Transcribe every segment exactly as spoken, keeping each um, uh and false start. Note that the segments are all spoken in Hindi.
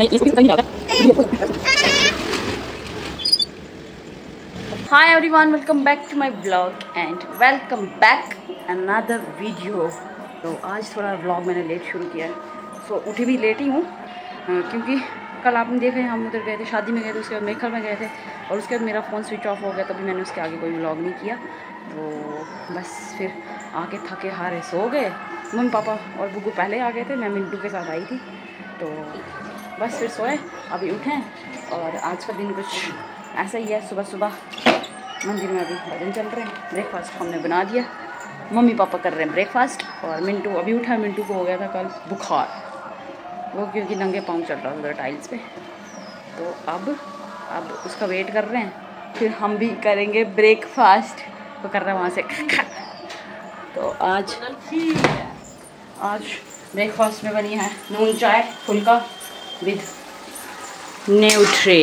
Hi everyone, welcome back to my blog and welcome back another video. तो आज थोड़ा व्लॉग मैंने लेट शुरू किया है, सो so, उठी भी लेट ही हूँ क्योंकि कल आपने देखा है हम उधर गए थे, शादी में गए थे, उसके बाद मेखल में गए थे और उसके बाद मेरा फ़ोन स्विच ऑफ हो गया, तभी मैंने उसके आगे कोई व्लॉग नहीं किया। तो बस फिर आके थके हारे सो गए। मम्मी पापा और बुग्गू पहले आ गए थे, मैं मिंटू के साथ आई थी, तो बस फिर सोए, अभी उठें। और आज का दिन कुछ ऐसा ही है, सुबह सुबह मंदिर में अभी भजन चल रहे हैं, ब्रेकफास्ट हमने बना दिया, मम्मी पापा कर रहे हैं ब्रेकफास्ट और मिंटू अभी उठा। मिंटू को हो गया था कल बुखार, वो क्योंकि नंगे पाँव चल रहा था उधर टाइल्स पे, तो अब अब उसका वेट कर रहे हैं, फिर हम भी करेंगे ब्रेकफास्ट। वो कर रहा है वहाँ से तो आज आज ब्रेकफास्ट में बनी है नून चाय फुल्का विद न्यूट्री।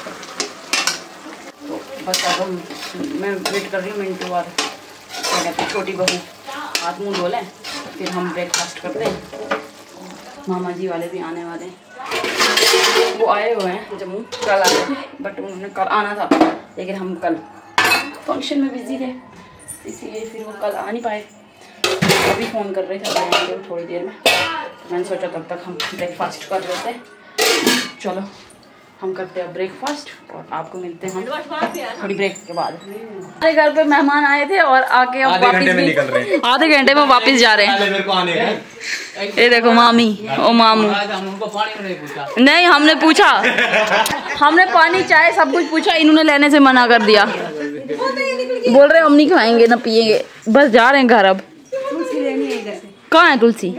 तो बस अब हम मैं वेट कर रही हूँ मिंटू और क्या कहते हैं छोटी बहू हाथ मुँह धो लें, फिर हम ब्रेकफास्ट करते हैं। मामा जी वाले भी आने वाले हैं, वो आए हुए हैं जम्मू, कल आए थे बट उन्होंने कल आना था, लेकिन हम कल फंक्शन में बिजी थे इसीलिए फिर वो कल आ नहीं पाए। अभी फ़ोन कर रहे थे आएंगे थोड़ी देर में, मैंने सोचा तब तक हम ब्रेकफास्ट कर लेते हैं। चलो हम करते हैं ब्रेकफास्ट और आपको मिलते हैं हम थोड़ी ब्रेक के बाद। हमारे घर पे मेहमान आए थे और आके अब वापस भी निकल रहे हैं, आधे घंटे में वापस जा रहे हैं। ये देखो मामी ओ मामू, नहीं हमने पूछा, हमने पानी चाय सब कुछ पूछा, इन्होंने लेने से मना कर दिया, बोल रहे हम नहीं खाएंगे ना पिएंगे, बस जा रहे हैं घर। अब कहाँ है तुलसी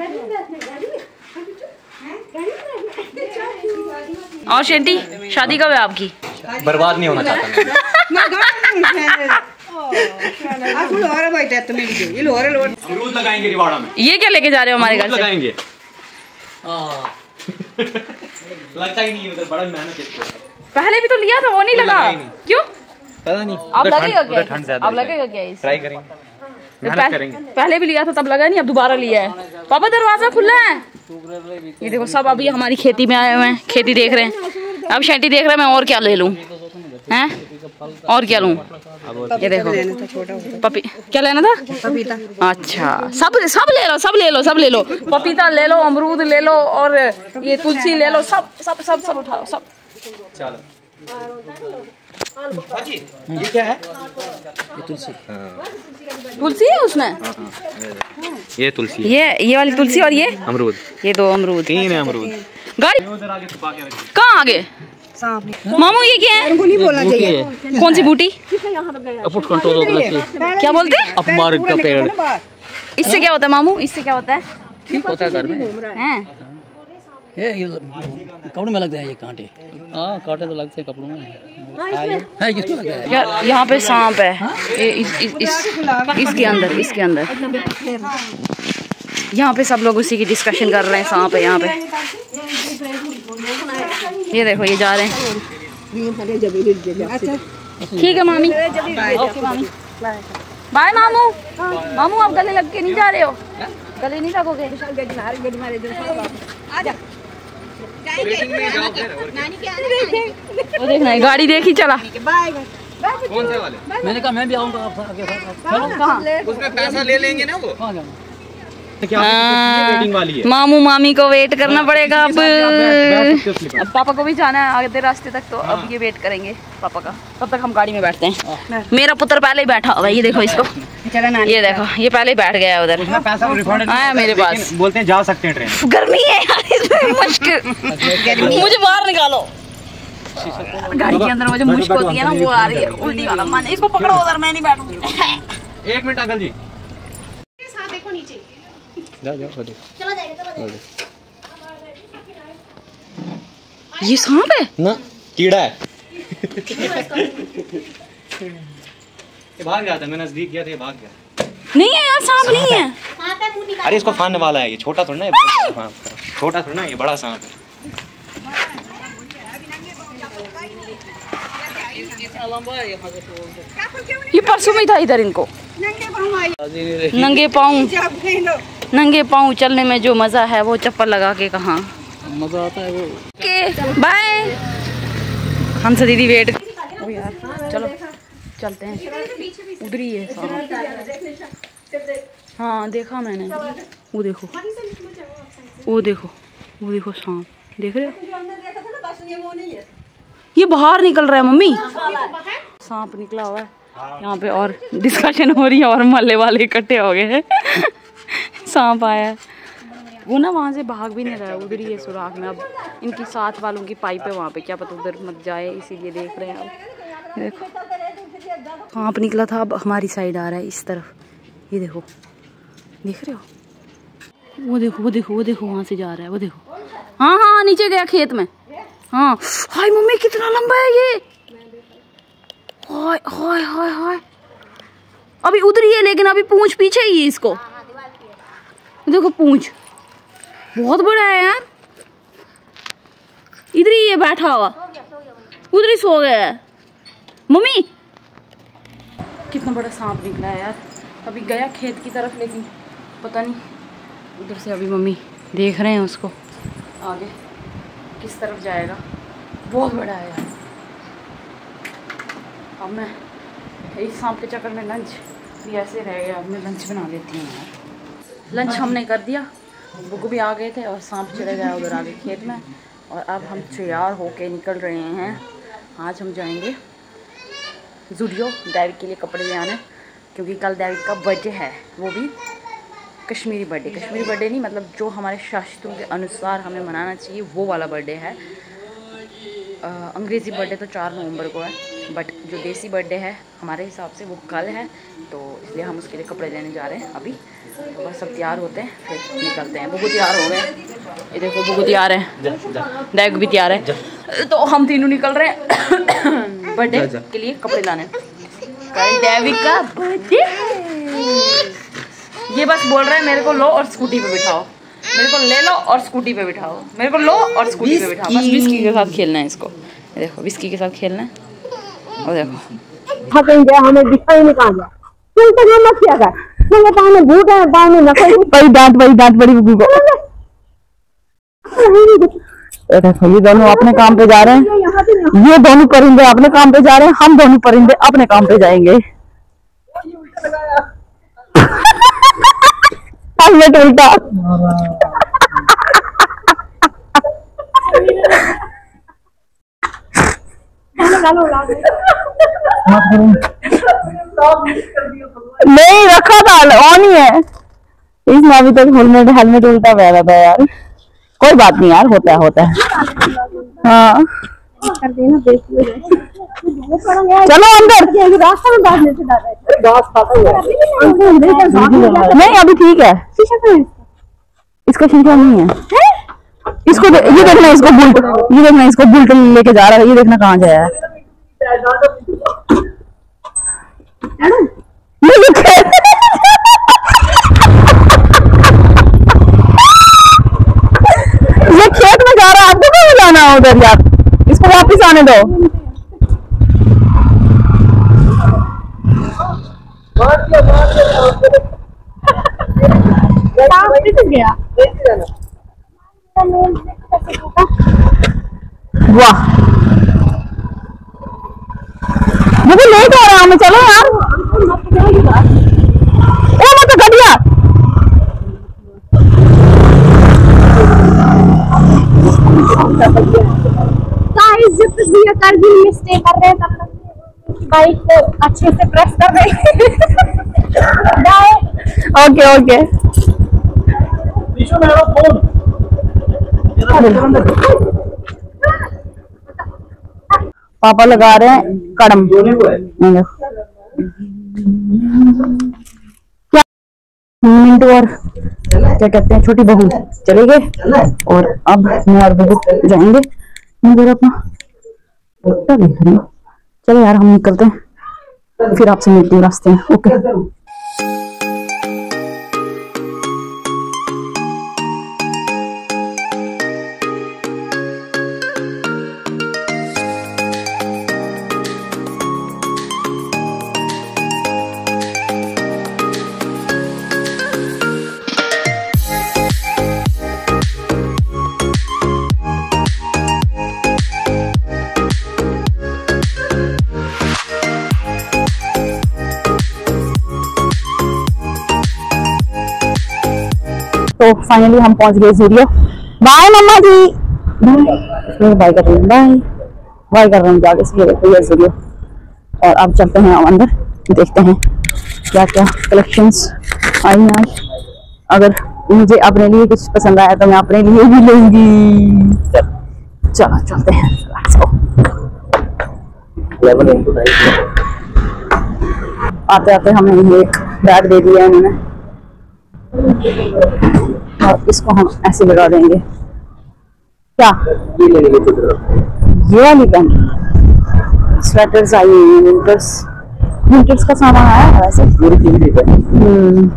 और शेंटी? शादी कब है आपकी? बर्बाद नहीं होना चाहता अमरूद लगाएंगे रिवाड़ा में। ये क्या लेके जा रहे हो हमारे घर से? लगाएंगे लगता ही नहीं, उधर बड़ा मेहनत है। पहले भी तो लिया था, वो नहीं लगा क्यों? पता नहीं, अब लगेगा क्या? ठंड ज्यादा, अब लगेगा क्या? ट्राई करेंगे, पह, पहले भी लिया था तब लगा नहीं, अब दोबारा लिया है। पापा दरवाजा खुला है। ये देखो सब अभी हमारी खेती में आए हुए हैं, खेती देख रहे हैं। अब शेंटी देख रहा है मैं और क्या ले लूं, हैं और क्या लूं? ये देखो पपी क्या लेना था? पपीता। अच्छा सब सब ले लो, सब ले लो, सब ले लो, पपीता ले लो, अमरूद ले लो और ये तुलसी ले लो, सब सब सब सब उठाओ सब। चलो ये क्या है? ये तुलसी। तुलसी है उसमें? ये तुलसी, ये ये वाली तुलसी और ये अमरूद, ये दो अमरूद, तीन है अमरूद। गाड़ी कहाँ आगे? मामू ये क्या है? बोलना चाहिए। कौन सी बूटी? कंट्रोल क्या बोलते हैं? अपमार्ग का पेड़। इससे क्या होता है मामू? इससे क्या होता है? ठीक होता है घर में हैं? ये ये कपड़ों में लगते हैं ये कांटे। हाँ कांटे तो लगते हैं कपड़ों में। है किसको लगता है? यार यहाँ पे सांप है, ये इस, इस, इस, इसके अंदर, इसके अंदर। यहाँ पे सब लोग उसी की डिस्कशन कर रहे हैं, सांप है यहाँ पे। ये देखो ये जा रहे हैं। ठीक है मामी, ओके मामी, बाय मामू। मामू आप गले लग के नहीं जा रहे हो? गले नहीं लगोगे? वो देखना है, गाड़ी देखी चला। कौन से वाले? मैंने कहा मैं भी आऊंगा आप आगे। कहाँ? उसमें पैसा ले लेंगे ना वो। आ, मामू मामी को वेट करना पड़ेगा अब। अब पापा को भी जाना है आगे रास्ते तक, तो अब ये वेट करेंगे पापा का, तब तक हम गाड़ी में बैठते हैं। मेरा पुत्र पहले ही बैठा हुआ है, ये देखो इसको, ये देखो ये पहले ही बैठ गया है उधर आया मेरे पास। बोलते हैं जा सकते हैं ट्रेन। गर्मी है यार इसमें, मुश्किल, मुझे बाहर निकालो। गाड़ी के अंदर मुझे मुश्किल होती है ना, वो आ रही है उल्टी वाला मन। इसको पकड़ो उधर, मैं नहीं बैठूंगी। एक मिनट अंकल जी, देखो नीचे जाओ जाओ चलो जाएगा। ये सांप है ना, कीड़ा है। ये भाग गया था, मैं नजदीक गया था, ये भाग गया। नहीं है यार, सांप नहीं है। अरे इसको फाड़ने वाला है, ये छोटा थोड़ा ना है, छोटा थोड़ा ना, ये बड़ा सांप है। ये परसों में था इधर, इनको नंगे पाँव, नंगे पाँव चलने में जो मजा है वो चप्पल लगा के कहाँ मजा आता है वो। Okay bye. हंस दीदी वेट। ओ यार चलो चलते हैं। उधर ही है सांप। हाँ देखा मैंने। वो देखो वो देखो वो देखो सांप देख रहे हो। ये बाहर निकल रहा है मम्मी। सांप निकला हुआ है यहाँ पे और डिस्कशन हो रही है और मोहल्ले वाले इकट्ठे हो गए हैं। सांप आया है। वो ना वहाँ से भाग भी नहीं रहा है, उधर ही है सुराख में। अब इनकी साथ वालों की पाइप है वहाँ पे, क्या पता उधर मत जाए, इसीलिए देख रहे हैं। अब देखो सांप निकला था, अब हमारी साइड आ रहा है इस तरफ। ये देखो देख रहे हो। वो देखो वो देखो वो देखो वहाँ से जा रहा है। वो देखो हाँ हाँ नीचे गया खेत में। हाँ हाय मम्मी कितना लंबा है ये। हाय हाय हाय हाय अभी उधर ही है लेकिन अभी पूंछ पीछे ही है इसको। देखो पूंछ बहुत बड़ा है यार। इधर ही है बैठा हुआ, उधर ही सो गया है। मम्मी कितना बड़ा सांप निकला है यार। अभी गया खेत की तरफ लेकिन पता नहीं उधर से अभी मम्मी देख रहे हैं उसको आगे किस तरफ जाएगा। बहुत बड़ा है यार। अब मैं इस सांप के चक्कर में लंच भी ऐसे रह गया। अब मैं लंच बना लेती हूँ यार। लंच हमने कर दिया, बुक भी आ गए थे और सांप चले गया उधर आगे खेत में। और अब हम तैयार होके निकल रहे हैं। आज हम जाएंगे ज़ूडियो डेविड के लिए कपड़े ले आने, क्योंकि कल डेविड का बर्थडे है। वो भी कश्मीरी बर्थडे, कश्मीरी बर्थडे नहीं मतलब जो हमारे शास्त्रों के अनुसार हमें मनाना चाहिए वो वाला बर्थडे है। अंग्रेज़ी बर्थडे तो चार नवंबर को है, बट जो देसी बर्थडे है हमारे हिसाब से वो कल है। तो इसलिए हम उसके लिए कपड़े लेने जा रहे हैं अभी। तो बस सब तैयार होते हैं फिर निकलते हैं। बुगु तैयार हो गए, ये देखो बुगु तैयार है, डैग भी तैयार है। तो हम तीनों निकल रहे हैं बर्थडे के लिए कपड़े लाने। कल डेविड का बर्थडे। ये बस बोल रहा है मेरे को लो और स्कूटी पे बिठाओ, मेरे को ले लो और स्कूटी पे बिठाओ, मेरे को लो और स्कूटी पे बिठाओ। बस विस्की के साथ खेलना है इसको। ये देखो विस्की के साथ खेलना है। और देखो हमें दिखा ही नहीं कहाँ गया। तुम तो ये मत किया कर, मेरे पाँव में भूत है, पाँव में नकल बड़ी दांत बड़ी दांत बड़ी बुगु को। देखो ये दोनों अपने काम पे जा रहे हैं, ये दोनों परिंदे अपने काम पे जा रहे हैं, हम दोनों परिंदे अपने काम पे जाएंगे। हेलमेट उल्टा। नहीं रखा था, ऑन ही है। इसमें अभी तक हेलमेट हेलमेट उल्टा बह था यार। कोई बात नहीं यार, होता है होता है। हाँ चलो अंदर। नहीं अभी ठीक है, इसका शीशा नहीं है। इसको ये देखना, इसको बुल्ट ये देखना इसको बुल्ट लेके जा रहा है। ये देखना कहाँ जाया है। ये खेत में जा रहा है, आपको कहाँ जाना है उधर यार। इसको वापस आने दो। वाह मुझे लेट हो रहा है, चलो यार। ओ मत गड़िया। गाइस जब तक भैया कारगिल में स्टे कर रहे हैं तब तक बाइक को अच्छे से प्रेस कर रहे हैं। बाय। ओके ओके पापा लगा रहे हैं कड़म। क्या मिनट और क्या कहते हैं छोटी बहू चले गए और अब मैं और बहू जाएंगे। मैं अपना देख रही हूँ। चलो यार हम निकलते हैं, फिर आपसे मिलती हूँ रास्ते में। ओके तो फाइनली हम पहुंच गए Zudio. Bye mumma ji, bye कर रही हूँ, बाय बाय कर रहे हैं जाके से। देखो ये ज़ूडियो। और अब चलते हैं अंदर, देखते हैं क्या क्या कलेक्शंस आई हैं आज। अगर मुझे अपने लिए कुछ पसंद आया तो मैं अपने लिए भी लूंगी। चलो चलते हैं। आते आते हमें ये एक बैग दे दिया है उन्होंने, और इसको हम ऐसे लगा देंगे। क्या ये वाली पेन? स्वेटर्स आई हुई हैं, विंटर्स विंटर्स का सामान आया है वैसे। हम्म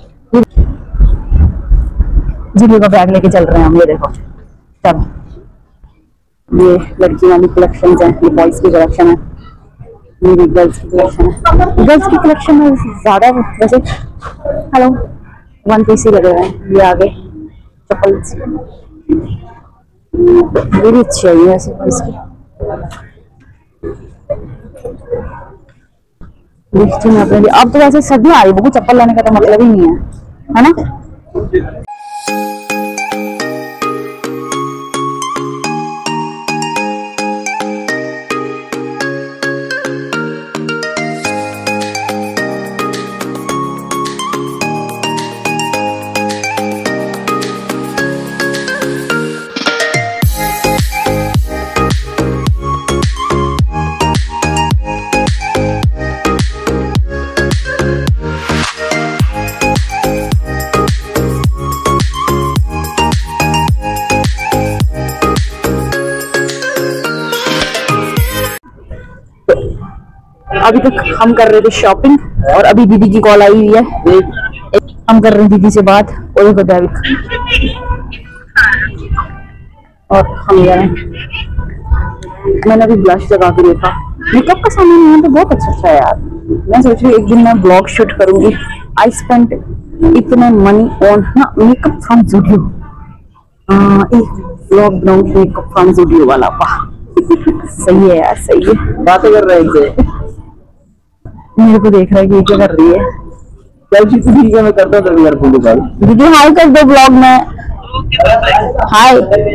जिले का बैग लेके चल रहे हैं हम। ये देखो, चलो ये लड़की वाली कलेक्शन है, ये बॉयज की कलेक्शन है, मेरी गर्ल्स की कलेक्शन है। गर्ल्स की कलेक्शन में ज्यादा वैसे हेलो वन पीस ही लगे हुए हैं। ये आगे चप्पल ये भी अच्छी आई है वैसे इसकी। देखती हूँ अपने लिए। अब तो वैसे सर्दियाँ आ रही है, चप्पल लेने का तो मतलब ही नहीं है, है ना। अभी तक हम कर रहे थे शॉपिंग और अभी दीदी की कॉल आई हुई है, हम कर रहे हैं दीदी से बात। और देखो दैविक और हम जा रहे हैं। मैंने अभी ब्लश लगा के देखा, मेकअप का सामान यहाँ पे बहुत अच्छा अच्छा है यार। मैं सोच रही हूँ एक दिन मैं ब्लॉग शूट करूंगी। आई स्पेंट इतने मनी ऑन ना मेकअप फ्रॉम ज़ूडियो। एक ब्लॉग बनाऊंगी मेकअप फ्रॉम ज़ूडियो वाला। वाह सही है यार, सही है। बातें कर रहे हैं, मेरे को देख रहा है कि क्या कर रही है। क्या मैं करता था यार फोन कॉल। दीदी हाय कर दो ब्लॉग में। हाय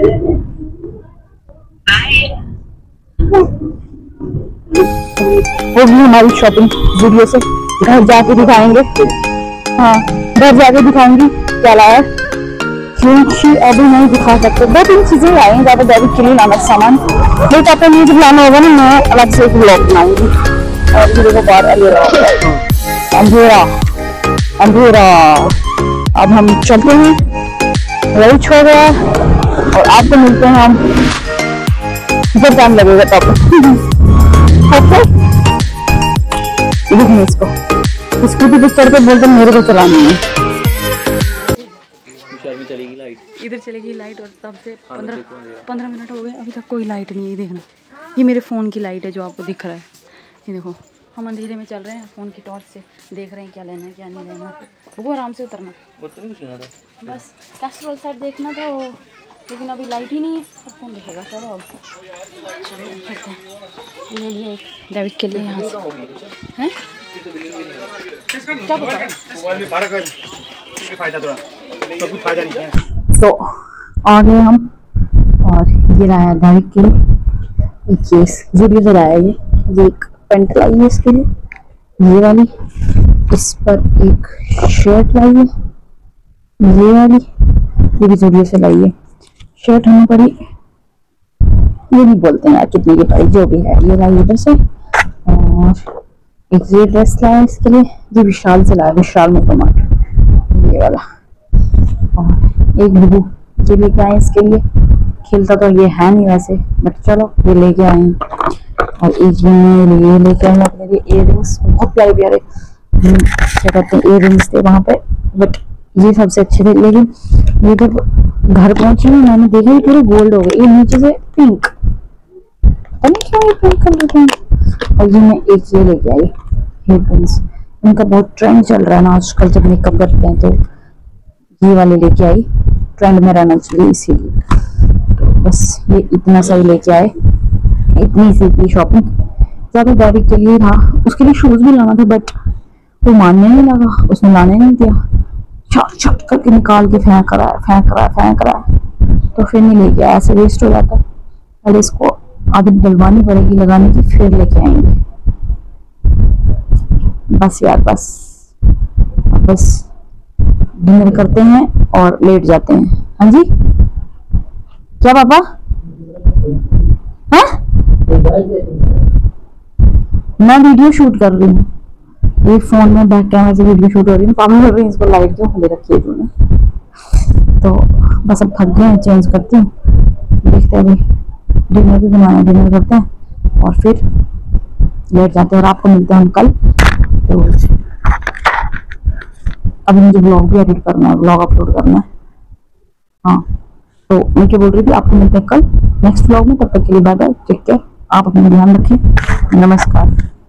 वो भी हमारी शॉपिंग ज़ूडियो से। घर जाके दिखाएंगे, हाँ घर जाके दिखाऊंगी क्या लाया, क्योंकि अभी नहीं दिखा सकते। दो तीन चीजें आई हैं ज्यादा दैविक के लिए लाना सामान। नहीं तो अपने मुझे लाना होगा ना, मैं अलग से एक ब्लॉग बनाऊंगी। और फिर देखो बाहर अंधेरा अंधेरा अंधेरा। अब हम चलते हैं, लंच हो गया और आपको मिलते हैं हम जब टाइम लगेगा तब। ओके देखिए इसको स्कूटी पे चढ़ के बोलते मेरे को चलानी है। चलेगी लाइट, इधर चलेगी लाइट और तब से पंद्रह पंद्रह मिनट हो गए, अभी तक कोई लाइट नहीं है। देखना ये मेरे फ़ोन की लाइट है जो आपको दिख रहा है। ये देखो हम अंधेरे में चल रहे हैं, फ़ोन की टॉर्च से देख रहे हैं क्या लेना है क्या नहीं लेना। वो आराम से उतरना, बस कैस्ट्रोल साइड देखना था वो, लेकिन अभी लाइट ही नहीं है, अब कौन देखेगा। चलो अब ले लिए दैविक के लिए यहाँ से हैं क्या तो आ गए हम। और ये लाया दैविक के लिए एक केस ज़ूडियो से लाया। ये ये एक पेंट लाई है इसके लिए, ये वाली। इस पर एक शर्ट लाई है ये वाली, ये भी ज़ूडियो से लाई है। शर्ट हमें पड़ी, ये नहीं बोलते हैं यार कितने की पड़ी, जो भी है ये लाई इधर से। और एक ये ड्रेस लाया इसके लिए, ये विशाल से लाया, विशाल में टमाटर ये वाला। और एक ब्लू ये लेके आए इसके लिए, खिलता तो ये है नहीं वैसे बट चलो ये लेके आए हैं। और एक ये लेके आए अपने लिए इयर रिंग्स, बहुत प्यारे प्यारे क्या कहते हैं इयर रिंग्स थे वहाँ पे, बट ये सबसे अच्छे थे। लेकिन ये जब घर पहुंची मैंने देखा ये पूरे गोल्ड हो गए, ये नीचे से पिंक, पता नहीं क्यों ये पिंक कर देते हैं। और ये मैं एक ये लेके आई हेयरपिन्स, इनका बहुत ट्रेंड चल रहा है ना आजकल, जब मेकअप करते हैं तो ये वाले लेके आई, ट्रेंड में रहना चाहिए इसीलिए। तो बस ये इतना सही लेके आए, इतनी सी की शॉपिंग। ज्यादा दैविक के लिए था, उसके लिए शूज भी लाना था बट वो मानने नहीं लगा, उसने लाने नहीं दिया। छट छट करके निकाल के फेंक रहा है फेंक रहा है फेंक रहा है, तो फिर नहीं लेके आया, ऐसे वेस्ट हो जाता है। पहले इसको आदत डलवानी पड़ेगी लगाने की, फिर लेके आएंगे। बस यार बस बस डिनर करते हैं और लेट जाते हैं। हाँ जी क्या पापा? हाँ मैं वीडियो शूट कर रही हूँ, ये फोन में बैक कैमरा से वीडियो शूट हो रही है। पापा बोल रही है इसको लाइट क्यों ले रखी है तूने? तो बस अब थक गए हैं, चेंज करती हूँ, देखते हैं अभी डिनर भी बनाना, डिनर करते हैं और फिर लेट जाते हैं और आपको मिलते हैं हम कल। तो अभी मुझे ब्लॉग भी एडिट करना है, ब्लॉग अपलोड करना है। हाँ तो मैं क्या बोल रही थी, आपको मिलते हैं कल नेक्स्ट ब्लॉग में, तब तक के लिए बाय बाय, टेक केयर, आप अपना ध्यान रखें, नमस्कार।